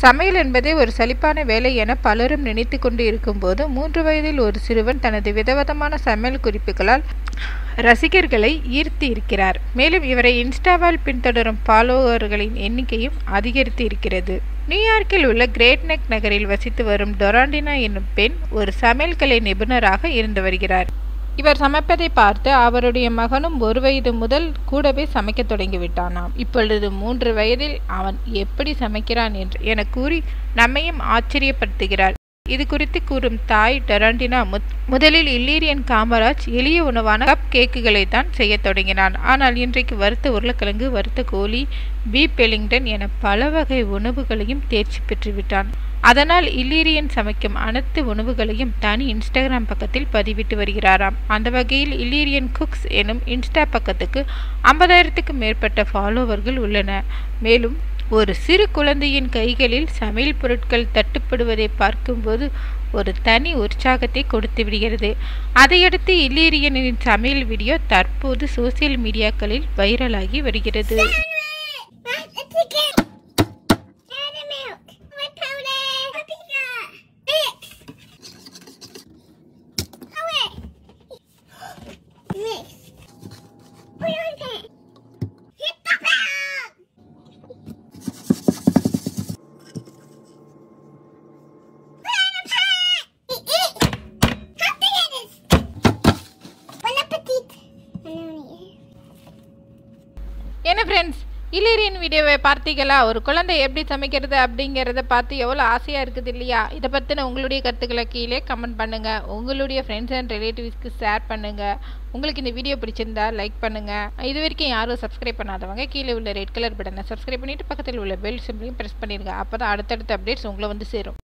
சமையல் என்பதே ஒரு சலிப்பான வேலை என பலரும் நினைத்து கொண்டு இருக்கும்போது 3 வயதில் ஒரு சிறுவன் தனது விதவிதமான சமையல் குறிப்புகளால் ரசிகர்களை ஈர்த்து இருக்கிறார். மேலும் இவரை இன்ஸ்டாவால் பின்தொடரும் ஃபாலோவர்களின் எண்ணிக்கையும் அதிகரித்து இருக்கிறது. நியூயார்க்கில் உள்ள கிரேட் நெக் நகரில் வசித்து வரும் டொராண்டினா என்னும் பெண் ஒரு சமையல் கலை நிபுணராக இருந்து வருகிறார். இவர் சமைப்பதை பார்த்து அவருடைய மகனும் 1 வயது முதல் கூடவே சமைக்க தொடங்கிவிட்டானாம். இப்பொழுது 3 வயதில் அவன் எப்படி சமைக்கிறான் என கூறி நம்மையும் ஆச்சரியப்படுத்துகிறார். இது குறித்து கூறும் தாய் டொராண்டினா முதலில் இல்லீரியன் காமராஜ் எளிய உணவான கப் கேக்குகளை தான் செய்ய தொடங்கினான். ஆனால் இன்றைக்கு வறுத்த உருளைக்கிழங்கு, வறுத்த கோழி, பீப் வெலிங்டன் என பல வகை உணவுகளையும் தேர்ச்சி பெற்றுவிட்டான். அதனால் இல்லீரியன் சமைக்கும் அனைத்து உணவுகளையும் தனி இன்ஸ்டாகிராம் பக்கத்தில் பதிவிட்டு வருகிறாராம். அந்த வகையில் இல்லீரியன் குக்ஸ் எனும் இன்ஸ்டா பக்கத்துக்கு 50,000க்கும் மேற்பட்ட ஃபாலோவர்கள் உள்ளன. மேலும் ஒரு சிறு குழந்தையின் கைகளில் சமையல் பொருட்கள் தட்டுப்படுவதை பார்க்கும்போது ஒரு தனி உற்சாகத்தை கொடுத்து விடுகிறது. அதையடுத்து இல்லீரியனின் சமையல் வீடியோ தற்போது சோசியல் மீடியாக்களில் வைரலாகி வருகிறது. என்ன ஃப்ரெண்ட்ஸ், இல்லீரியன் வீடியோவை பார்த்தீங்களா? ஒரு குழந்தை எப்படி சமைக்கிறது அப்படிங்கிறத பார்த்து எவ்வளோ ஆசையாக இருக்குது இல்லையா? இதை பற்றின உங்களுடைய கருத்துக்களை கீழே கமெண்ட் பண்ணுங்கள். உங்களுடைய ஃப்ரெண்ட்ஸ் அண்ட் ரிலேட்டிவ்ஸ்க்கு ஷேர் பண்ணுங்கள். உங்களுக்கு இந்த வீடியோ பிடிச்சிருந்தா லைக் பண்ணுங்கள். இது வரைக்கும் யாரும் சப்ஸ்கிரைப் பண்ணாதவங்க கீழே உள்ள ரெட் கலர் பட்டனை சப்ஸ்கிரைப் பண்ணிவிட்டு பக்கத்தில் உள்ள பெல் சிம்பிளையும் ப்ரெஸ் பண்ணிடுங்க. அப்போ தான் அடுத்தடுத்த அப்டேட்ஸ் உங்களை வந்து சேரும்.